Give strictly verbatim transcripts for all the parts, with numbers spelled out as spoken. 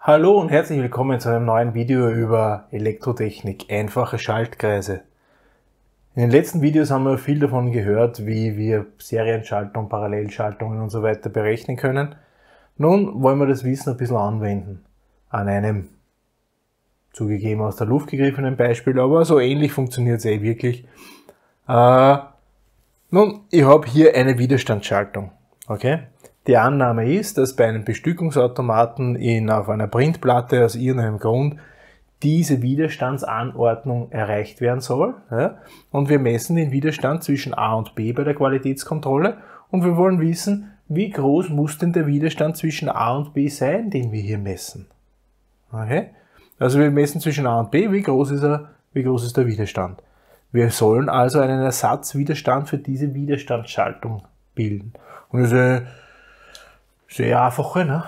Hallo und herzlich willkommen zu einem neuen Video über Elektrotechnik, einfache Schaltkreise. In den letzten Videos haben wir viel davon gehört, wie wir Serienschaltung, Parallelschaltungen und so weiter berechnen können. Nun wollen wir das Wissen ein bisschen anwenden. An einem zugegeben aus der Luft gegriffenen Beispiel, aber so ähnlich funktioniert es eh wirklich. Äh, nun, ich habe hier eine Widerstandsschaltung. Okay? Die Annahme ist, dass bei einem Bestückungsautomaten in, auf einer Printplatte aus irgendeinem Grund diese Widerstandsanordnung erreicht werden soll. Ja? Und wir messen den Widerstand zwischen A und B bei der Qualitätskontrolle und wir wollen wissen, wie groß muss denn der Widerstand zwischen A und B sein, den wir hier messen. Okay? Also wir messen zwischen A und B, wie groß ist er, wie groß ist der Widerstand. Wir sollen also einen Ersatzwiderstand für diese Widerstandsschaltung bilden. Und das ist eine sehr einfache, ne?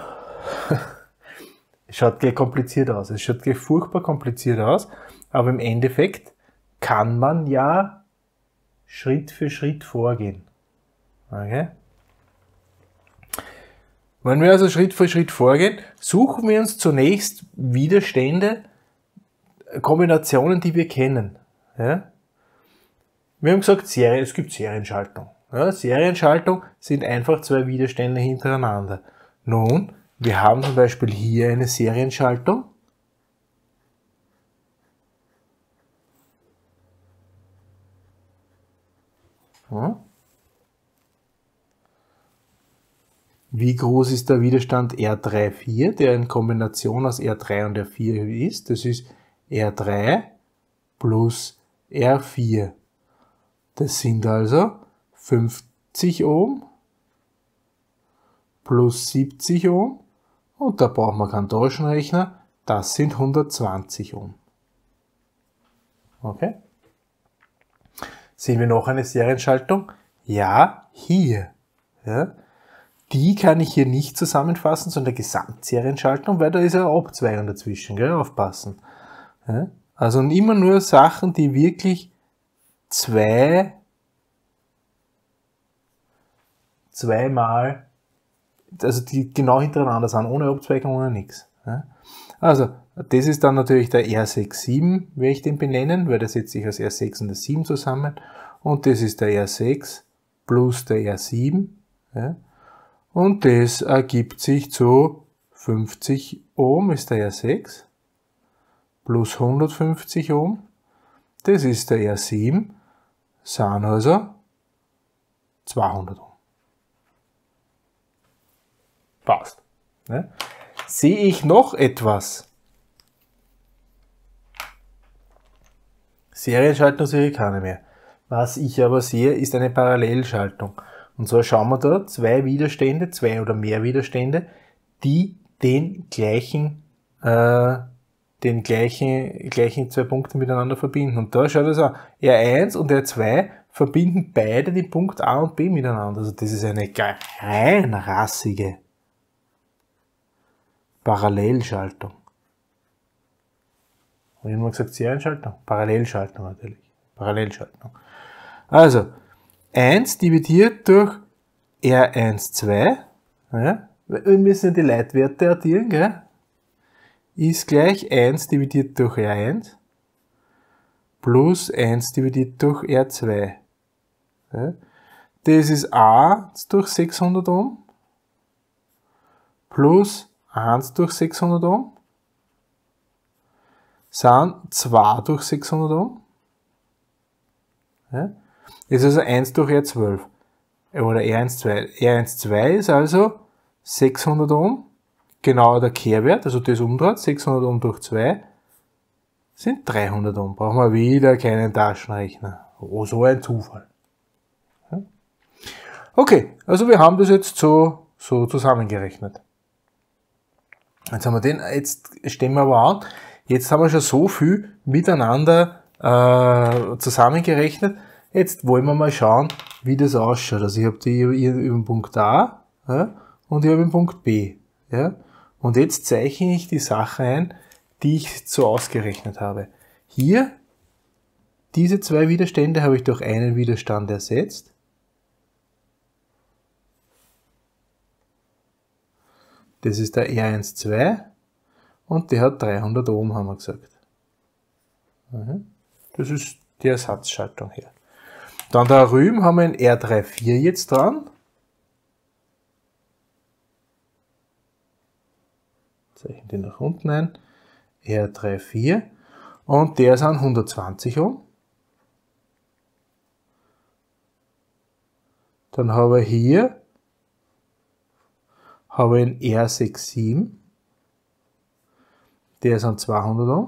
Es schaut gleich kompliziert aus. Es schaut gleich furchtbar kompliziert aus, aber im Endeffekt kann man ja Schritt für Schritt vorgehen. Okay? Wenn wir also Schritt für Schritt vorgehen, suchen wir uns zunächst Widerstände, Kombinationen, die wir kennen. Ja? Wir haben gesagt, Serie, es gibt Serienschaltung. Ja, Serienschaltung sind einfach zwei Widerstände hintereinander. Nun, wir haben zum Beispiel hier eine Serienschaltung. Ja. Wie groß ist der Widerstand R drei vier, der in Kombination aus R drei und R vier ist? Das ist R drei plus R vier. Das sind also fünfzig Ohm plus siebzig Ohm und da brauchen wir keinen Taschenrechner, das sind hundertzwanzig Ohm. Okay? Sehen wir noch eine Serienschaltung? Ja, hier. Ja. Die kann ich hier nicht zusammenfassen, sondern Gesamtserienschaltung, weil da ist eine Abzweigung dazwischen, gell? Aufpassen. Ja. Also immer nur Sachen, die wirklich zwei zweimal, also die genau hintereinander sind, ohne Abzweigung, ohne nichts. Ja. Also, das ist dann natürlich der R sechs sieben, werde ich den benennen, weil das setzt sich aus R sechs und R sieben zusammen. Und das ist der R sechs plus der R sieben. Ja. Und das ergibt sich zu fünfzig Ohm ist der R sechs plus hundertfünfzig Ohm. Das ist der R sieben, sind also zweihundert Ohm. Passt. Ne? Sehe ich noch etwas? Serienschaltung sehe ich keine mehr. Was ich aber sehe, ist eine Parallelschaltung. Und so schauen wir da zwei Widerstände, zwei oder mehr Widerstände, die den gleichen, äh, den gleichen, gleichen zwei Punkte miteinander verbinden. Und da schaut es an. R eins und R zwei verbinden beide den Punkt A und B miteinander. Also das ist eine reinrassige Parallelschaltung. Habe ich immer gesagt Serienschaltung? Parallelschaltung natürlich. Parallelschaltung. Also, eins dividiert durch R eins zwei, ja, wir müssen die Leitwerte addieren, gell, ist gleich eins dividiert durch R eins plus eins dividiert durch R zwei. Ja. Das ist A durch sechshundert Ohm plus eins durch sechshundert Ohm sind zwei durch sechshundert Ohm. Ja. Das ist also eins durch R zwölf oder R eins zwei. R eins zwei ist also sechshundert Ohm, genau der Kehrwert, also das umdreht, sechshundert Ohm durch zwei sind dreihundert Ohm. Brauchen wir wieder keinen Taschenrechner. Oh, so ein Zufall. Ja. Okay, also wir haben das jetzt so, so zusammengerechnet. Jetzt haben wir den, jetzt stellen wir aber an, jetzt haben wir schon so viel miteinander äh, zusammengerechnet. Jetzt wollen wir mal schauen, wie das ausschaut. Also ich habe die über den Punkt A, ja, und ich habe den Punkt B. Ja. Und jetzt zeichne ich die Sachen ein, die ich so ausgerechnet habe. Hier, diese zwei Widerstände habe ich durch einen Widerstand ersetzt. Das ist der R eins zwei. und der hat dreihundert Ohm, haben wir gesagt. Das ist die Ersatzschaltung hier. Dann da drüben haben wir ein R vierunddreißig jetzt dran. Zeichnen den nach unten ein. R vierunddreißig. Und der sind hundertzwanzig Ohm. Dann haben wir hier habe ich einen R siebenundsechzig. Der sind zweihundert Ohm.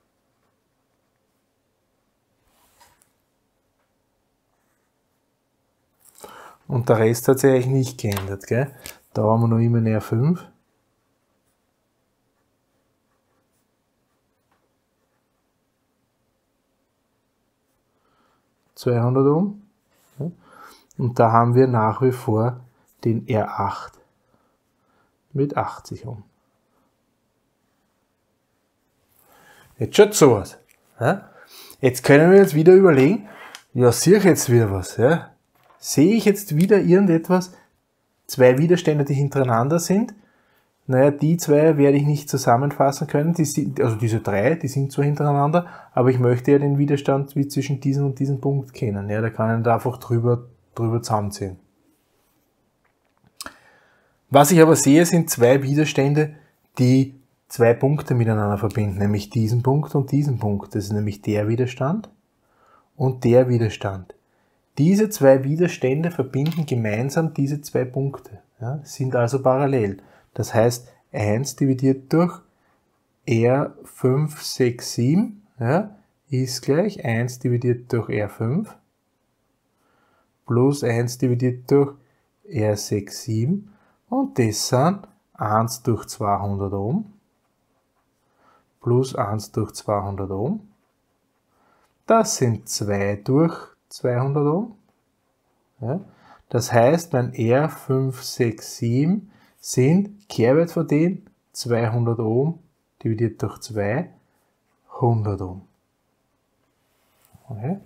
Und der Rest hat sich eigentlich nicht geändert. Gell? Da haben wir noch immer einen R fünf. zweihundert Ohm. Und da haben wir nach wie vor den R acht mit achtzig Ohm. Jetzt schaut so aus. Jetzt können wir jetzt wieder überlegen, ja, sehe ich jetzt wieder was? Ja? Sehe ich jetzt wieder irgendetwas? Zwei Widerstände, die hintereinander sind. Naja, die zwei werde ich nicht zusammenfassen können. Die sind, also diese drei, die sind zwar hintereinander, aber ich möchte ja den Widerstand wie zwischen diesem und diesem Punkt kennen. Ja, da kann ich da einfach drüber, drüber zusammenziehen. Was ich aber sehe, sind zwei Widerstände, die zwei Punkte miteinander verbinden, nämlich diesen Punkt und diesen Punkt. Das ist nämlich der Widerstand und der Widerstand. Diese zwei Widerstände verbinden gemeinsam diese zwei Punkte, ja, sind also parallel. Das heißt, eins dividiert durch R fünf sechs sieben, ja, ist gleich eins dividiert durch R fünf plus eins dividiert durch R sechs sieben und das sind eins durch zweihundert Ohm plus eins durch zweihundert Ohm. Das sind zwei durch zweihundert Ohm. Ja. Das heißt, mein R fünf sechs sieben sind Kehrwert von denen zweihundert Ohm dividiert durch zwei, hundert Ohm. Okay.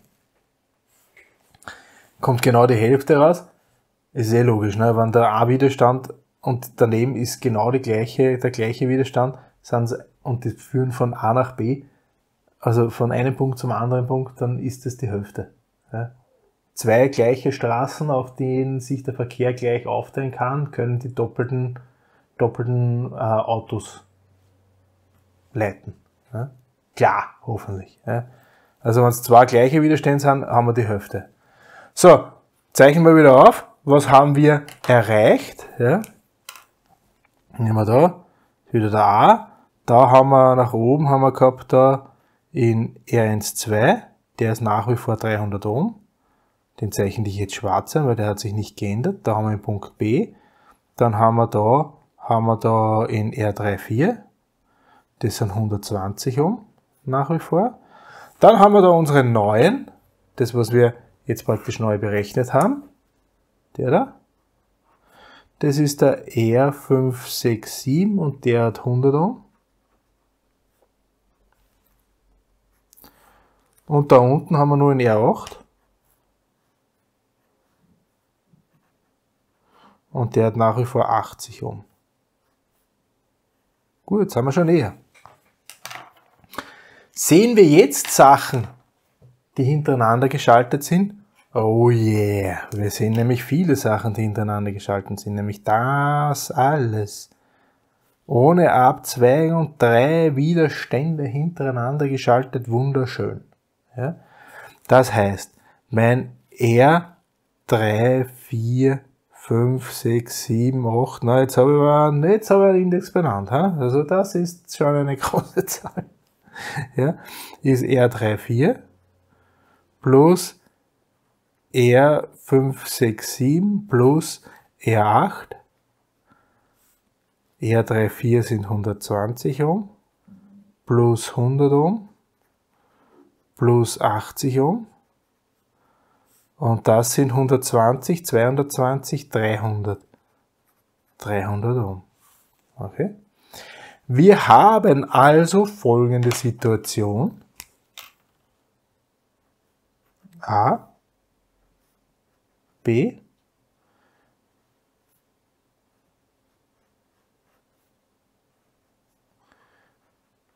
Kommt genau die Hälfte raus. Ist eh logisch, ne? Wenn der A-Widerstand und daneben ist genau die gleiche, der gleiche Widerstand, sind sie, und die führen von A nach B, also von einem Punkt zum anderen Punkt, dann ist das die Hälfte. Ja? Zwei gleiche Straßen, auf denen sich der Verkehr gleich aufteilen kann, können die doppelten, doppelten äh, Autos leiten. Ja? Klar, hoffentlich. Ja? Also wenn es zwei gleiche Widerstände sind, haben wir die Hälfte. So, zeichnen wir wieder auf. Was haben wir erreicht? Ja? Nehmen wir da, wieder der A. Da haben wir nach oben haben wir gehabt da in R zwölf, der ist nach wie vor dreihundert Ohm. Den zeichne ich jetzt schwarz ein, weil der hat sich nicht geändert. Da haben wir den Punkt B. Dann haben wir da, haben wir da in R vierunddreißig, das sind hundertzwanzig Ohm nach wie vor. Dann haben wir da unsere neuen, das was wir jetzt praktisch neu berechnet haben. Der da. Das ist der R fünf sechs sieben und der hat hundert Ohm. Und da unten haben wir nur einen R acht. Und der hat nach wie vor achtzig Ohm. Gut, jetzt sind wir schon näher. Sehen wir jetzt Sachen, die hintereinander geschaltet sind? Oh yeah, wir sehen nämlich viele Sachen, die hintereinander geschaltet sind, nämlich das alles. Ohne Abzweigung und drei Widerstände hintereinander geschaltet, wunderschön. Ja? Das heißt, mein R drei, vier, fünf, sechs, sieben, acht, na, jetzt habe ich, einen, jetzt habe ich einen Index benannt. Ha? Also das ist schon eine große Zahl. Ja? Ist R vierunddreißig plus R fünf sechs sieben plus R acht. R vierunddreißig sind hundertzwanzig Ohm plus hundert Ohm plus achtzig Ohm. Und das sind hundertzwanzig, zweihundertzwanzig, dreihundert. dreihundert Ohm. Okay. Wir haben also folgende Situation. A, B,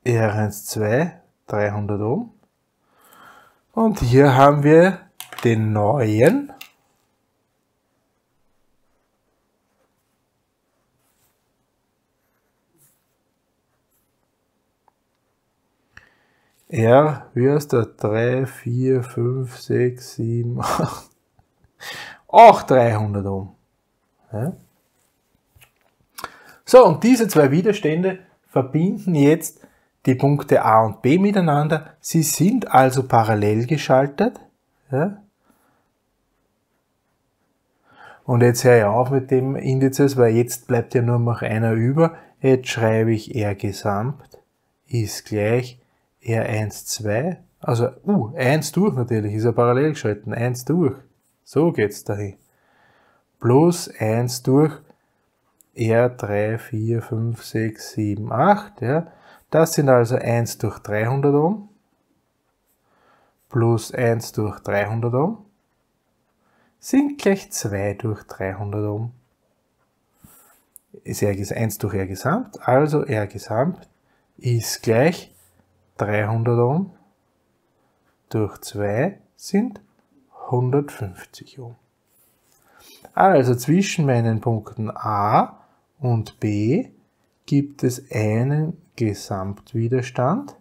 R eins zwei, dreihundert Ohm. Und hier haben wir den neuen R, wie heißt der? drei, vier, fünf, sechs, sieben, acht, auch dreihundert Ohm. Ja. So, und diese zwei Widerstände verbinden jetzt die Punkte A und B miteinander. Sie sind also parallel geschaltet. Ja. Und jetzt höre ich auf mit dem Indizes, weil jetzt bleibt ja nur noch einer über. Jetzt schreibe ich R Gesamt ist gleich R eins zwei, also uh, eins durch natürlich, ist ja parallel geschalten, eins durch. So geht's dahin. Plus eins durch R drei, vier, fünf, sechs, sieben, acht. Ja. Das sind also eins durch dreihundert Ohm plus eins durch dreihundert Ohm sind gleich zwei durch dreihundert Ohm. Ist eins durch R Gesamt, also R Gesamt ist gleich dreihundert Ohm durch zwei sind hundertfünfzig Ohm. Also zwischen meinen Punkten A und B gibt es einen Gesamtwiderstand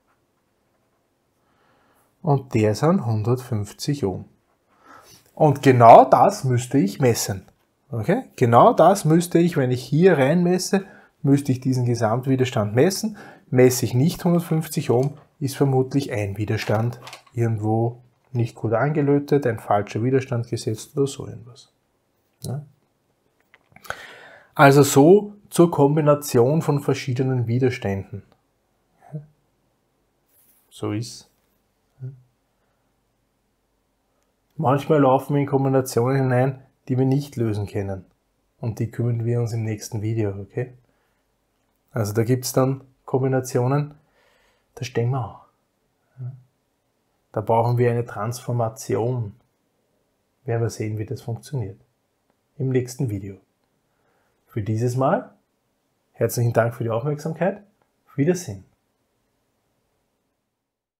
und der sind hundertfünfzig Ohm. Und genau das müsste ich messen. Okay? Genau das müsste ich, wenn ich hier rein messe, müsste ich diesen Gesamtwiderstand messen. Messe ich nicht hundertfünfzig Ohm, ist vermutlich ein Widerstand irgendwo nicht gut angelötet, ein falscher Widerstand gesetzt oder so irgendwas. Ja? Also so zur Kombination von verschiedenen Widerständen. Ja? So ist. Ja? Manchmal laufen wir in Kombinationen hinein, die wir nicht lösen können. Und die kümmern wir uns im nächsten Video, okay? Also da gibt es dann Kombinationen, da stehen wir auch. Da brauchen wir eine Transformation. Werden wir sehen, wie das funktioniert. Im nächsten Video. Für dieses Mal herzlichen Dank für die Aufmerksamkeit. Auf Wiedersehen.